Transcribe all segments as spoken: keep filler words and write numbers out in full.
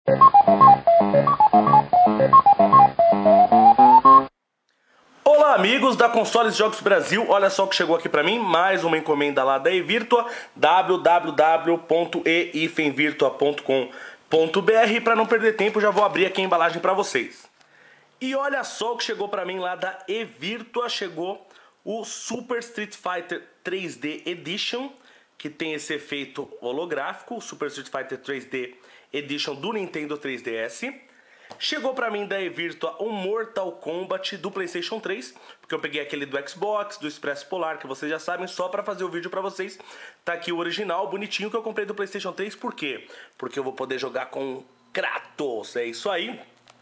Olá amigos da Consoles Jogos Brasil, olha só o que chegou aqui pra mim, mais uma encomenda lá da eVirtua, w w w ponto e virtua ponto com ponto b r. Para não perder tempo, já vou abrir aqui a embalagem pra vocês. E olha só o que chegou pra mim lá da eVirtua, chegou o Super Street Fighter três D Edition, que tem esse efeito holográfico, o Super Street Fighter três D Edition do Nintendo três D S. Chegou pra mim da eVirtua o Mortal Kombat do PlayStation três, porque eu peguei aquele do Xbox, do Expresso Polar, que vocês já sabem, só pra fazer o vídeo pra vocês. Tá aqui o original, bonitinho, que eu comprei do PlayStation três, por quê? Porque eu vou poder jogar com Kratos, é isso aí.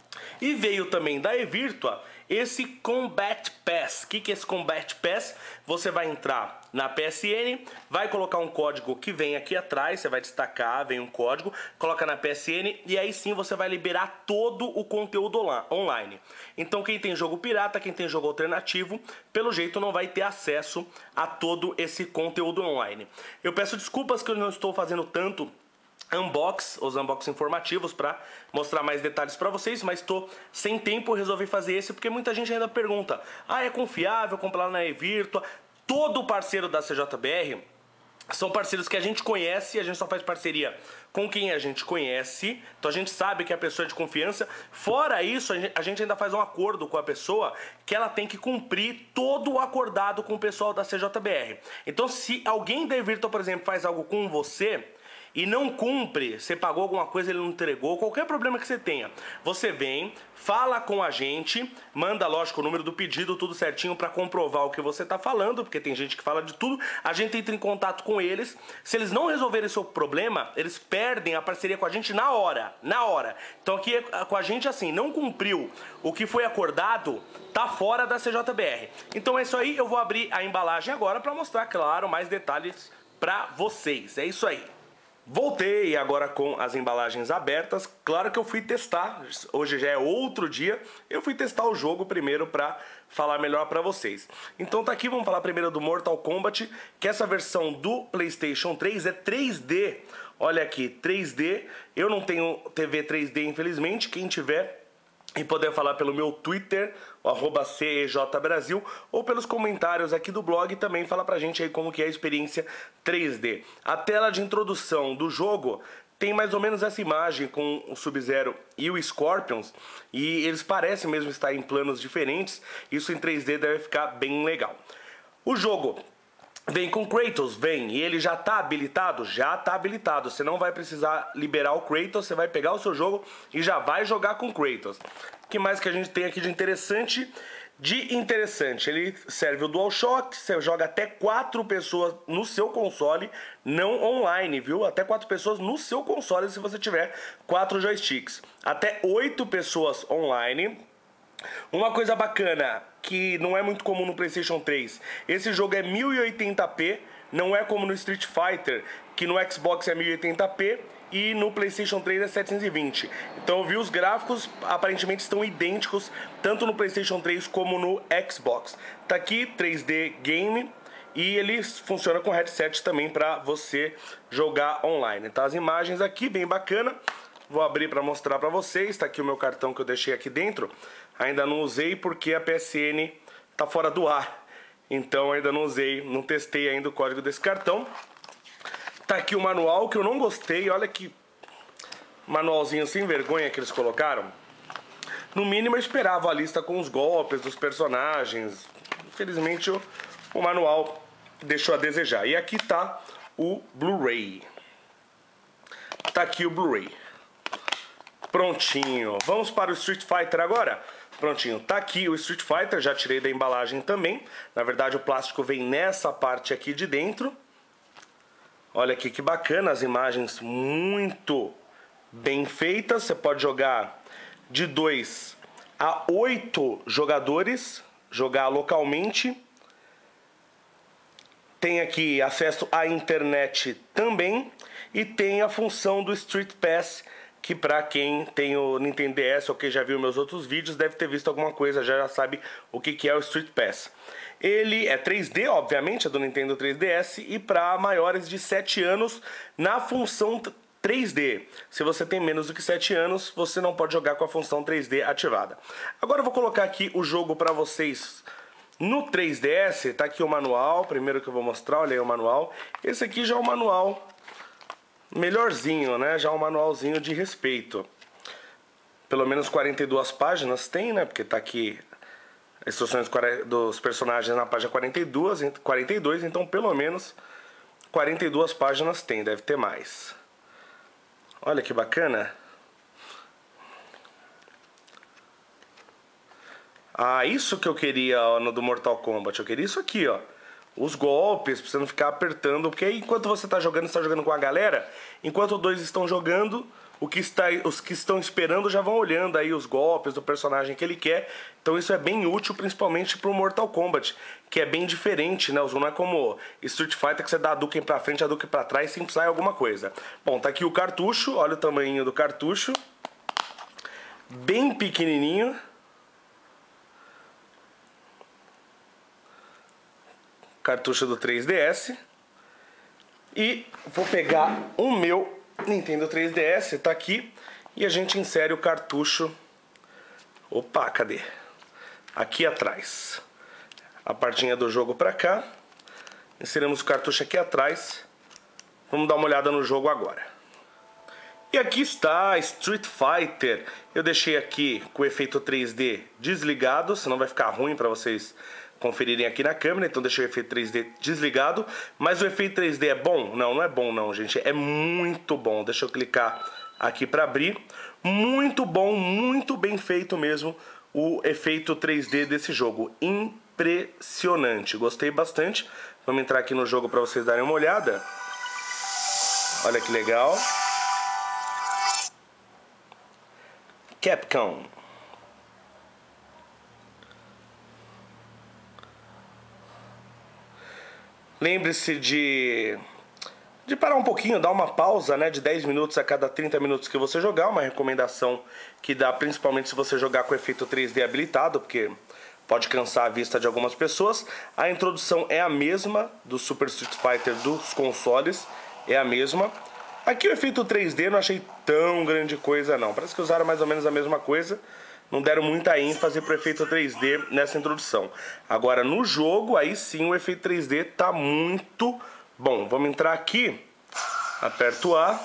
E veio também da eVirtua esse Combat Pass. O que, que é esse Combat Pass? Você vai entrar na P S N, vai colocar um código que vem aqui atrás, você vai destacar, vem um código, coloca na P S N e aí sim você vai liberar todo o conteúdo online. Então quem tem jogo pirata, quem tem jogo alternativo, pelo jeito não vai ter acesso a todo esse conteúdo online. Eu peço desculpas que eu não estou fazendo tanto unbox, os unbox informativos para mostrar mais detalhes para vocês, mas estou sem tempo, resolvi fazer esse porque muita gente ainda pergunta: ah, é confiável comprar na eVirtua? Todo parceiro da C J B R são parceiros que a gente conhece, a gente só faz parceria com quem a gente conhece, então a gente sabe que a pessoa é de confiança. Fora isso, a gente ainda faz um acordo com a pessoa que ela tem que cumprir todo o acordado com o pessoal da C J B R. Então se alguém da eVirtua, por exemplo, faz algo com você e não cumpre, você pagou alguma coisa, ele não entregou, qualquer problema que você tenha, você vem, fala com a gente, manda, lógico, o número do pedido, tudo certinho para comprovar o que você tá falando, porque tem gente que fala de tudo, a gente entra em contato com eles. Se eles não resolverem seu problema, eles perdem a parceria com a gente na hora, na hora. Então aqui com a gente, assim, não cumpriu o que foi acordado, tá fora da C J B R. Então é isso aí, eu vou abrir a embalagem agora para mostrar, claro, mais detalhes para vocês. É isso aí. Voltei agora com as embalagens abertas. Claro que eu fui testar, hoje já é outro dia, eu fui testar o jogo primeiro para falar melhor para vocês. Então tá aqui, vamos falar primeiro do Mortal Kombat, que essa versão do PlayStation três é três D. Olha aqui, três D, eu não tenho T V três D infelizmente, quem tiver e poder falar pelo meu Twitter, o arroba C E J Brasil, ou pelos comentários aqui do blog, também fala pra gente aí como que é a experiência três D. A tela de introdução do jogo tem mais ou menos essa imagem com o Sub-Zero e o Scorpions, e eles parecem mesmo estar em planos diferentes, isso em três D deve ficar bem legal. O jogo vem com Kratos, vem, e ele já tá habilitado? Já tá habilitado, você não vai precisar liberar o Kratos, você vai pegar o seu jogo e já vai jogar com Kratos. O que mais que a gente tem aqui de interessante? De interessante, ele serve o DualShock, você joga até quatro pessoas no seu console, não online, viu? Até quatro pessoas no seu console se você tiver quatro joysticks. Até oito pessoas online. Uma coisa bacana, que não é muito comum no PlayStation três, esse jogo é mil e oitenta p, não é como no Street Fighter, que no Xbox é mil e oitenta p e no PlayStation três é setecentos e vinte. Então eu vi os gráficos, aparentemente estão idênticos, tanto no PlayStation três como no Xbox. Tá aqui, três D Game, e ele funciona com headset também para você jogar online. Tá as imagens aqui, bem bacana. Vou abrir para mostrar para vocês, tá aqui o meu cartão que eu deixei aqui dentro. Ainda não usei porque a P S N tá fora do ar, então ainda não usei, não testei ainda o código desse cartão. Tá aqui o manual que eu não gostei, olha que manualzinho sem vergonha que eles colocaram. No mínimo eu esperava a lista com os golpes dos personagens, infelizmente o, o manual deixou a desejar. E aqui tá o Blu-ray, tá aqui o Blu-ray. Prontinho, vamos para o Street Fighter agora? Prontinho, tá aqui o Street Fighter, já tirei da embalagem também. Na verdade o plástico vem nessa parte aqui de dentro. Olha aqui que bacana, as imagens muito bem feitas. Você pode jogar de dois a oito jogadores, jogar localmente. Tem aqui acesso à internet também. E tem a função do Street Pass, que para quem tem o Nintendo D S ou quem já viu meus outros vídeos deve ter visto alguma coisa, já, já sabe o que, que é o Street Pass. Ele é três D, obviamente, é do Nintendo três D S, e para maiores de sete anos na função três D. Se você tem menos do que sete anos, você não pode jogar com a função três D ativada. Agora eu vou colocar aqui o jogo para vocês no três D S. Tá aqui o manual, primeiro que eu vou mostrar, olha aí o manual. Esse aqui já é o manual melhorzinho, né? Já é um manualzinho de respeito. Pelo menos quarenta e duas páginas tem, né? Porque tá aqui as instruções dos personagens na página quarenta e dois, quarenta e dois, então pelo menos quarenta e duas páginas tem, deve ter mais. Olha que bacana. Ah, isso que eu queria, ó, no do Mortal Kombat. Eu queria isso aqui, ó. Os golpes, pra você não ficar apertando. Porque aí, enquanto você tá jogando, você tá jogando com a galera. Enquanto dois estão jogando, o que está, os que estão esperando já vão olhando aí os golpes do personagem que ele quer. Então isso é bem útil, principalmente pro Mortal Kombat, que é bem diferente, né? Não é como Street Fighter, que você dá a Hadouken pra frente, a Hadouken pra trás, sempre sai alguma coisa. Bom, tá aqui o cartucho, olha o tamanho do cartucho. Bem pequenininho. Cartucho do três D S. E vou pegar o meu Nintendo três D S, tá aqui. E a gente insere o cartucho. Opa, cadê? Aqui atrás. A partinha do jogo pra cá. Inserimos o cartucho aqui atrás. Vamos dar uma olhada no jogo agora. E aqui está Street Fighter. Eu deixei aqui com o efeito três D desligado, senão vai ficar ruim para vocês conferirem aqui na câmera. Então deixei o efeito três D desligado. Mas o efeito três D é bom? Não, não é bom não, gente. É muito bom. Deixa eu clicar aqui para abrir. Muito bom, muito bem feito mesmo o efeito três D desse jogo. Impressionante. Gostei bastante. Vamos entrar aqui no jogo para vocês darem uma olhada. Olha que legal. Capcom. Lembre-se de, de parar um pouquinho, dar uma pausa, né, de dez minutos a cada trinta minutos que você jogar. Uma recomendação que dá principalmente se você jogar com efeito três D habilitado, porque pode cansar a vista de algumas pessoas. A introdução é a mesma do Super Street Fighter dos consoles, é a mesma. Aqui o efeito três D não achei tão grande coisa não, parece que usaram mais ou menos a mesma coisa. Não deram muita ênfase para o efeito três D nessa introdução. Agora no jogo, aí sim o efeito três D tá muito bom. Vamos entrar aqui, aperto A.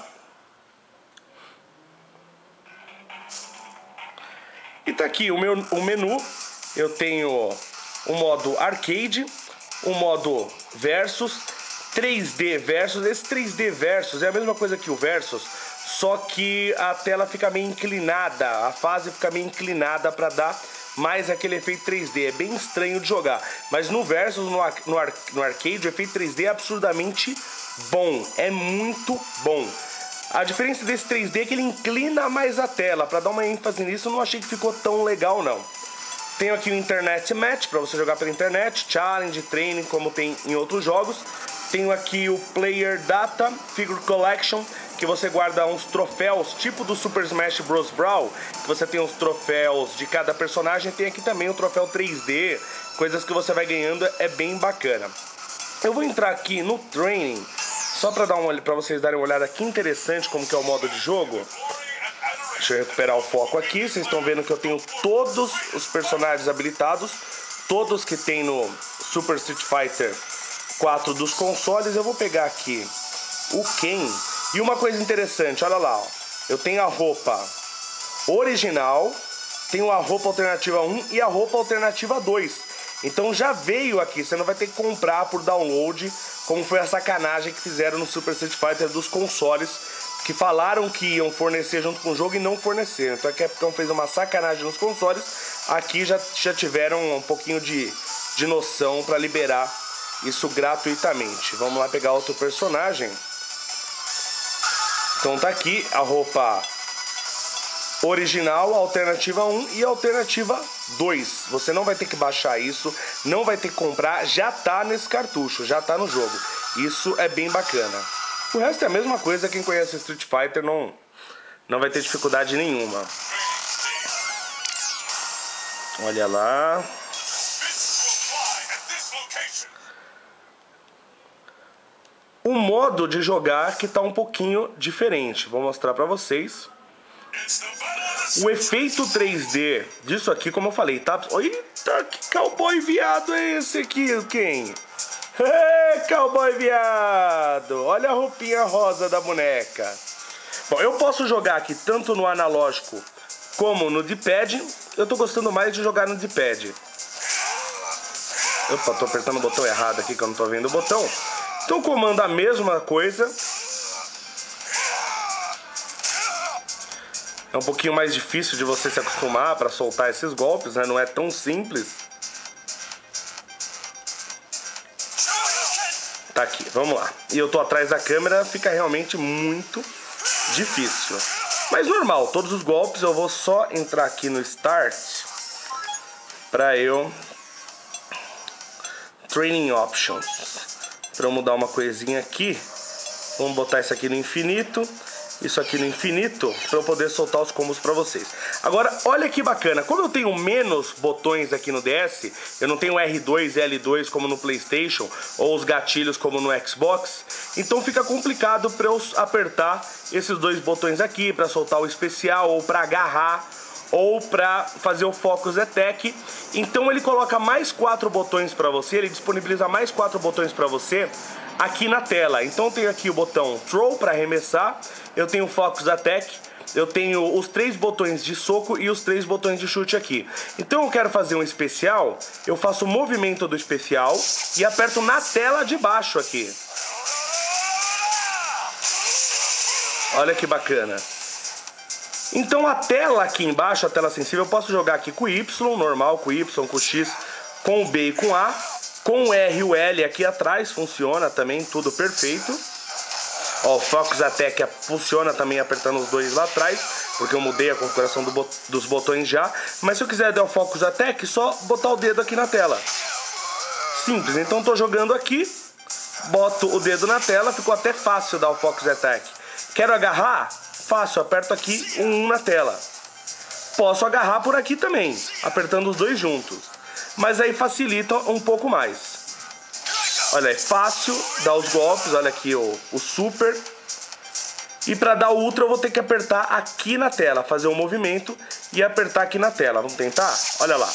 E tá aqui o meu o menu. Eu tenho o modo arcade, o modo versus, três D versus. Esse três D versus é a mesma coisa que o versus, só que a tela fica meio inclinada, a fase fica meio inclinada para dar mais aquele efeito três D. É bem estranho de jogar, mas no versus, no, ar, no, ar, no arcade, o efeito três D é absurdamente bom, é muito bom. A diferença desse três D é que ele inclina mais a tela. Para dar uma ênfase nisso, eu não achei que ficou tão legal não. Tenho aqui o Internet Match para você jogar pela internet, Challenge, Training, como tem em outros jogos. Tenho aqui o Player Data Figure Collection, que você guarda uns troféus, tipo do Super Smash Bros. Brawl, que você tem os troféus de cada personagem. Tem aqui também o troféu três D, coisas que você vai ganhando, é bem bacana. Eu vou entrar aqui no Training, só para dar uma, para vocês darem uma olhada aqui interessante como que é o modo de jogo. Deixa eu recuperar o foco aqui. Vocês estão vendo que eu tenho todos os personagens habilitados, todos que tem no Super Street Fighter quatro dos consoles. Eu vou pegar aqui o Ken. E uma coisa interessante, olha lá, ó. Eu tenho a roupa original, tenho a roupa alternativa um e a roupa alternativa dois. Então já veio aqui, você não vai ter que comprar por download, como foi a sacanagem que fizeram no Super Street Fighter dos consoles, que falaram que iam fornecer junto com o jogo e não forneceram. Então a Capcom fez uma sacanagem nos consoles. Aqui já, já tiveram um pouquinho de, de noção para liberar isso gratuitamente. Vamos lá pegar outro personagem. Então tá aqui a roupa original, alternativa um e alternativa dois. Você não vai ter que baixar isso, não vai ter que comprar, já tá nesse cartucho, já tá no jogo. Isso é bem bacana. O resto é a mesma coisa, quem conhece Street Fighter não, não vai ter dificuldade nenhuma. Olha lá. O modo de jogar que tá um pouquinho diferente. Vou mostrar pra vocês. O efeito três D disso aqui, como eu falei, tá? Eita, que cowboy viado é esse aqui, quem? Ei, cowboy viado! Olha a roupinha rosa da boneca. Bom, eu posso jogar aqui tanto no analógico como no D-pad. Eu tô gostando mais de jogar no D-pad. Opa, tô apertando o botão errado aqui que eu não tô vendo o botão. Então o comando é a mesma coisa. É um pouquinho mais difícil de você se acostumar para soltar esses golpes, né? Não é tão simples. Tá aqui, vamos lá. E eu tô atrás da câmera, fica realmente muito difícil. Mas normal, todos os golpes eu vou só entrar aqui no Start pra eu... Training Options. Pra eu mudar uma coisinha aqui. Vamos botar isso aqui no infinito. Isso aqui no infinito, para eu poder soltar os combos para vocês. Agora, olha que bacana, como eu tenho menos botões aqui no D S, eu não tenho R dois e L dois como no PlayStation, ou os gatilhos como no Xbox, então fica complicado para eu apertar esses dois botões aqui, para soltar o especial, ou para agarrar, ou para fazer o Focus Attack. Então ele coloca mais quatro botões para você, ele disponibiliza mais quatro botões para você aqui na tela. Então eu tenho aqui o botão Throw para arremessar, eu tenho o Focus Attack, eu tenho os três botões de soco e os três botões de chute aqui. Então eu quero fazer um especial, eu faço o movimento do especial e aperto na tela de baixo aqui. Olha que bacana. Então a tela aqui embaixo, a tela sensível, eu posso jogar aqui com o Y, normal, com o Y, com o X, com o B e com o A. Com o R e o L aqui atrás funciona também, tudo perfeito. Ó, o Focus Attack funciona também apertando os dois lá atrás, porque eu mudei a configuração do bot dos botões já. Mas se eu quiser dar o Focus Attack, só botar o dedo aqui na tela. Simples, então tô jogando aqui, boto o dedo na tela, ficou até fácil dar o Focus Attack. Quero agarrar? Fácil, aperto aqui um um na tela. Posso agarrar por aqui também, apertando os dois juntos. Mas aí facilita um pouco mais. Olha, é fácil dar os golpes, olha aqui o, o super. E para dar o ultra eu vou ter que apertar aqui na tela, fazer um movimento e apertar aqui na tela. Vamos tentar? Olha lá.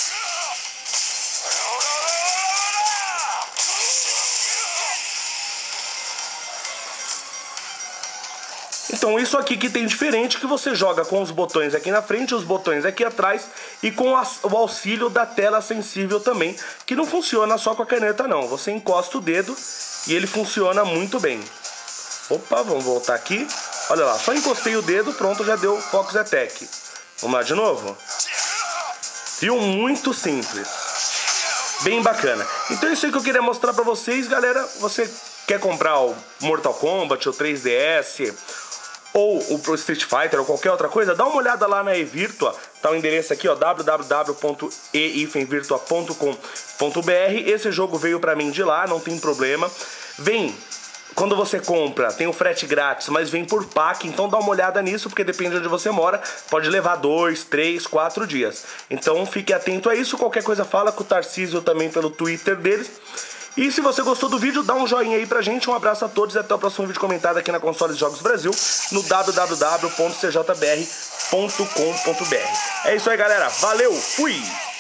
Então isso aqui que tem diferente, que você joga com os botões aqui na frente, os botões aqui atrás e com o auxílio da tela sensível também, que não funciona só com a caneta não, você encosta o dedo e ele funciona muito bem. Opa, vamos voltar aqui, olha lá, só encostei o dedo, pronto, já deu Focus Attack. Vamos lá de novo? Viu? Muito simples, bem bacana. Então é isso aí que eu queria mostrar pra vocês, galera. Você quer comprar o Mortal Kombat, o três D S... ou o Pro Street Fighter ou qualquer outra coisa, dá uma olhada lá na eVirtua, tá o endereço aqui, ó, w w w ponto e virtua ponto com ponto b r. Esse jogo veio pra mim de lá, não tem problema. Vem, quando você compra, tem o frete grátis, mas vem por pack, então dá uma olhada nisso, porque depende de onde você mora, pode levar dois, três, quatro dias. Então fique atento a isso, qualquer coisa fala com o Tarcísio também pelo Twitter deles. E se você gostou do vídeo, dá um joinha aí pra gente, um abraço a todos e até o próximo vídeo comentado aqui na Consoles Jogos Brasil, no w w w ponto c j b r ponto com ponto b r. É isso aí, galera, valeu, fui!